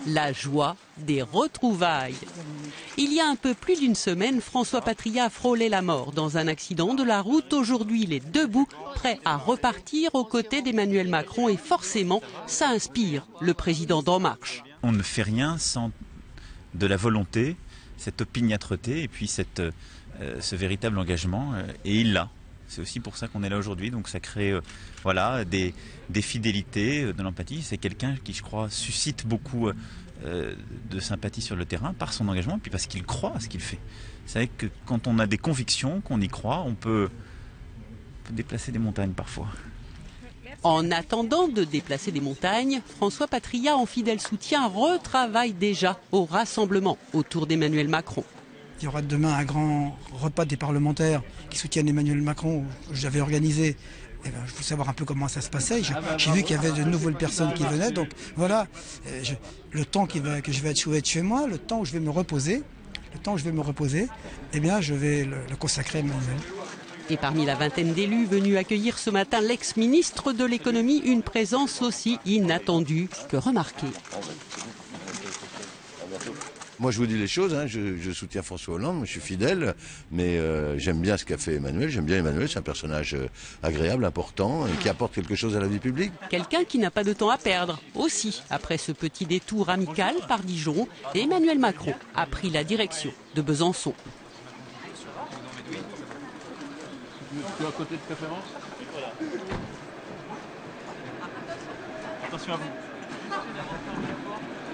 la joie des retrouvailles. Il y a un peu plus d'une semaine, François Patriat frôlait la mort dans un accident de la route. Aujourd'hui, il est debout, prêt à repartir aux côtés d'Emmanuel Macron et forcément, ça inspire le président d'En Marche. On ne fait rien sans de la volonté, cette opiniâtreté et puis ce véritable engagement, et il l'a. C'est aussi pour ça qu'on est là aujourd'hui, donc ça crée des fidélités, de l'empathie. C'est quelqu'un qui, je crois, suscite beaucoup de sympathie sur le terrain par son engagement, puis parce qu'il croit à ce qu'il fait. Vous savez que quand on a des convictions, qu'on y croit, on peut déplacer des montagnes parfois. En attendant de déplacer des montagnes, François Patriat, en fidèle soutien, retravaille déjà au rassemblement autour d'Emmanuel Macron. Il y aura demain un grand repas des parlementaires qui soutiennent Emmanuel Macron, que j'avais organisé. Je voulais savoir un peu comment ça se passait. J'ai vu qu'il y avait de nouvelles personnes qui venaient. Donc voilà, le temps que je vais être chez moi, le temps où je vais me reposer, eh bien je vais le consacrer à Emmanuel. Et parmi la vingtaine d'élus venus accueillir ce matin l'ex-ministre de l'économie, une présence aussi inattendue que remarquée. Moi, je vous dis les choses, hein, je soutiens François Hollande, je suis fidèle, mais j'aime bien ce qu'a fait Emmanuel. J'aime bien Emmanuel, c'est un personnage agréable, important, et qui apporte quelque chose à la vie publique. Quelqu'un qui n'a pas de temps à perdre. Aussi, après ce petit détour amical par Dijon, Emmanuel Macron a pris la direction de Besançon. Tu es à côté de préférence ? Attention à vous.